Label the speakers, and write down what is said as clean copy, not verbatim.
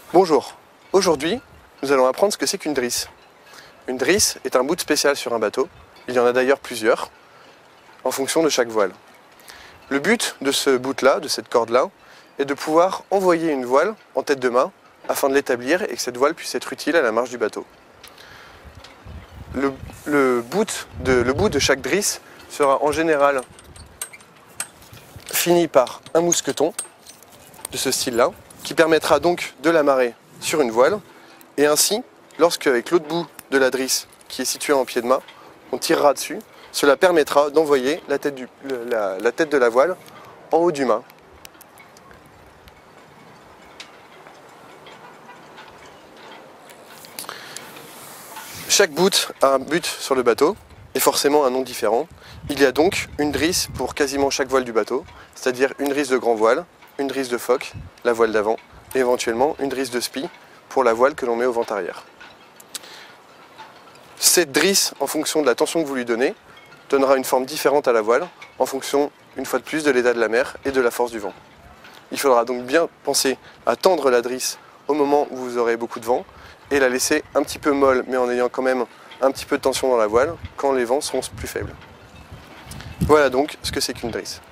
Speaker 1: Bonjour, aujourd'hui nous allons apprendre ce que c'est qu'une drisse. Une drisse est un bout spécial sur un bateau, il y en a d'ailleurs plusieurs, en fonction de chaque voile. Le but de ce bout-là, de cette corde-là, est de pouvoir envoyer une voile en tête de mât afin de l'établir et que cette voile puisse être utile à la marche du bateau. Le bout de chaque drisse sera en général fini par un mousqueton de ce style-là, qui permettra donc de l'amarrer sur une voile, et ainsi, lorsque avec l'autre bout de la drisse qui est située en pied de mât, on tirera dessus, cela permettra d'envoyer la tête de la voile en haut du mât. Chaque bout a un but sur le bateau, et forcément un nom différent. Il y a donc une drisse pour quasiment chaque voile du bateau, c'est-à-dire une drisse de grand voile, une drisse de foc, la voile d'avant, et éventuellement une drisse de spi pour la voile que l'on met au vent arrière. Cette drisse, en fonction de la tension que vous lui donnez, donnera une forme différente à la voile, en fonction, une fois de plus, de l'état de la mer et de la force du vent. Il faudra donc bien penser à tendre la drisse au moment où vous aurez beaucoup de vent, et la laisser un petit peu molle, mais en ayant quand même un petit peu de tension dans la voile, quand les vents seront plus faibles. Voilà donc ce que c'est qu'une drisse.